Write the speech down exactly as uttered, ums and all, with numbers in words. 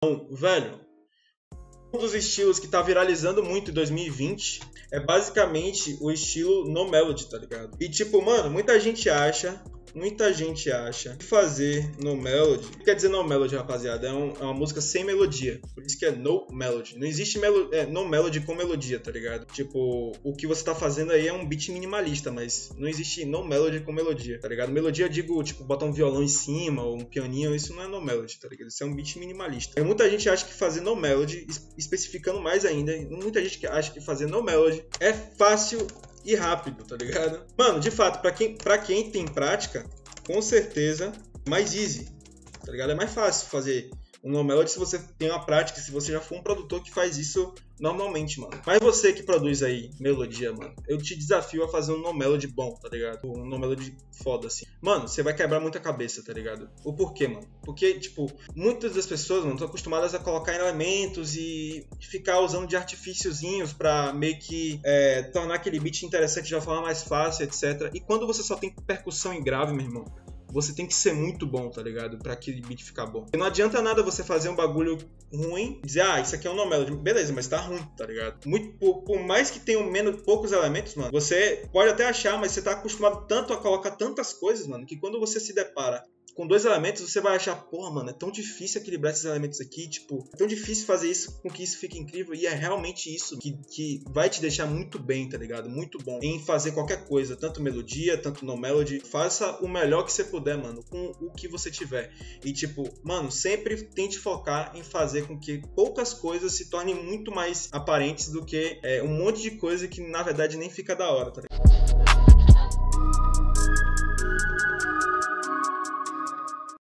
Então, velho, um dos estilos que tá viralizando muito em dois mil e vinte é basicamente o estilo no melody, tá ligado? E tipo, mano, muita gente acha, muita gente acha que fazer no melody, o que quer dizer no melody, rapaziada? É, um, é uma música sem melodia, por isso que é no melody. Não existe melo, é, no melody com melodia, tá ligado? Tipo, o que você tá fazendo aí é um beat minimalista, mas não existe no melody com melodia, tá ligado? Melodia eu digo, tipo, botar um violão em cima ou um pianinho, isso não é no melody, tá ligado? Isso é um beat minimalista. E muita gente acha que fazer no melody, especificando mais ainda, muita gente acha que fazer no melody é fácil e rápido, tá ligado? Mano, de fato, pra quem, pra quem tem prática, com certeza, mais easy, tá ligado? É mais fácil fazer um no melody se você tem uma prática, se você já for um produtor que faz isso normalmente, mano. Mas você que produz aí melodia, mano, eu te desafio a fazer um no melody bom, tá ligado? Um no melody foda, assim. Mano, você vai quebrar muita cabeça, tá ligado? O porquê, mano? Porque, tipo, muitas das pessoas, mano, estão acostumadas a colocar elementos e ficar usando de artifíciozinhos pra meio que é, tornar aquele beat interessante de uma forma mais fácil, etcétera. E quando você só tem percussão e grave, meu irmão, você tem que ser muito bom, tá ligado? Pra aquele beat ficar bom. E não adianta nada você fazer um bagulho ruim e dizer, ah, isso aqui é um no melody. Beleza, mas tá ruim, tá ligado? Muito, por, por mais que tenham menos, poucos elementos, mano, você pode até achar, mas você tá acostumado tanto a colocar tantas coisas, mano, que quando você se depara com dois elementos, você vai achar, porra, mano, é tão difícil equilibrar esses elementos aqui, tipo, é tão difícil fazer isso com que isso fique incrível, e é realmente isso que, que vai te deixar muito bem, tá ligado? Muito bom em fazer qualquer coisa, tanto melodia, tanto no melody. Faça o melhor que você puder, mano, com o que você tiver. E, tipo, mano, sempre tente focar em fazer com que poucas coisas se tornem muito mais aparentes do que é, um monte de coisa que, na verdade, nem fica da hora, tá ligado?